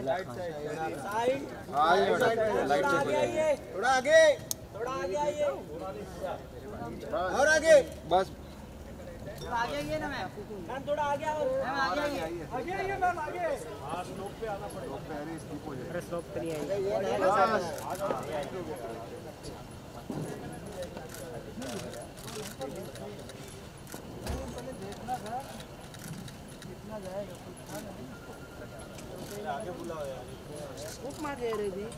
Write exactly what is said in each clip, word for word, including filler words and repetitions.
थोड़ा आगे, थोड़ा आगे आइए, और आगे, बस आगे आइए ना मैम, मैम थोड़ा आगे आओ, मैम आगे आइए, आगे आइए मैम आगे। हाँ स्लोप पे आना पड़ेगा, स्लोप पे अरे स्लिप हो जाएगा, स्लोप पे नहीं आएगा। देखना था कितना जाएगा, आगे बुलाओ यार, बुक मार दे रही थी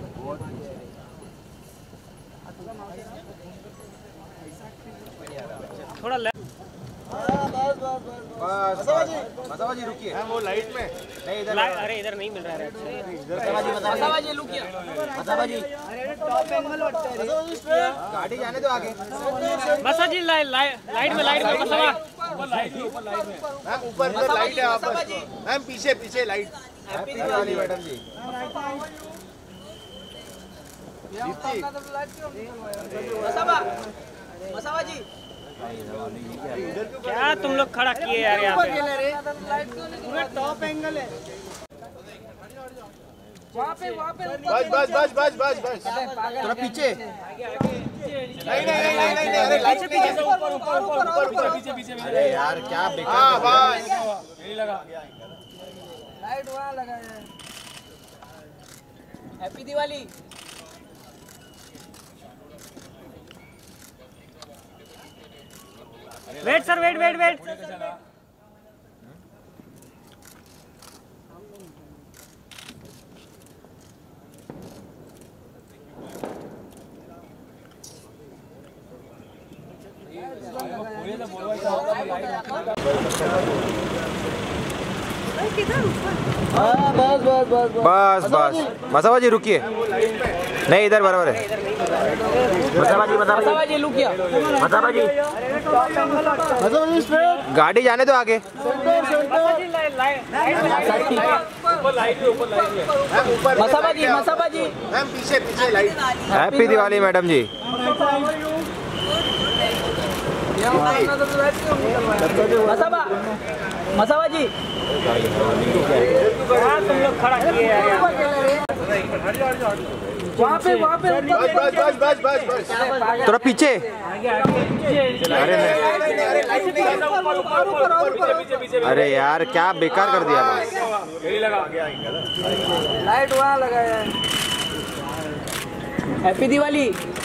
थोड़ा ले। बस बस मसावा जी रुकिए, वो लाइट में नहीं इधर, अरे इधर नहीं मिल रहा है, मसावा जी रुकिए, मसावा जी टॉप एंगल गाड़ी जाने दो आगे, मसा जी लाइट लाइट में लाइट में मसावा मैम ऊपर में लाइट है आपस, मैम पीछे पीछे light, happy Diwali madam ji. मसावा मसावा जी क्या तुम लोग खड़ा किए यार यहाँ पे, पूरा टॉप एंगल है वहाँ पे, वहाँ पे बस बस बस बस बस बस थोड़ा पीछे, नहीं नहीं नहीं नहीं नहीं अरे लाइट पीछे ऊपर ऊपर ऊपर ऊपर पीछे पीछे, अरे यार क्या बेकार, बस यही लगा, लाइट वहाँ लगा है। Happy Diwali. Wait sir, wait wait wait बस बस बस बस बस मसावा जी रुकिए, नहीं इधर बराबर है, मसावा जी मसावा जी रुकिए, मसावा जी मसावा जी स्ट्रेट, गाड़ी जाने दो आगे, मसावा जी मसावा जी मैम पीछे पीछे light, happy Diwali madam ji. मसावा मसावा जी तुम लोग खड़ा किए यार वहाँ पे, वहाँ पे बस बस बस बस बस थोड़ा पीछे, अरे अरे यार क्या बेकार कर दिया, लाइट वहाँ लगाया है। Happy Diwali.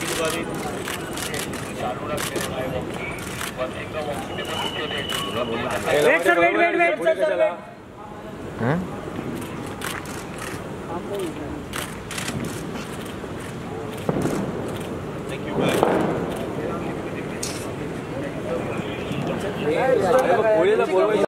Wait sir, wait wait wait sir, thank you.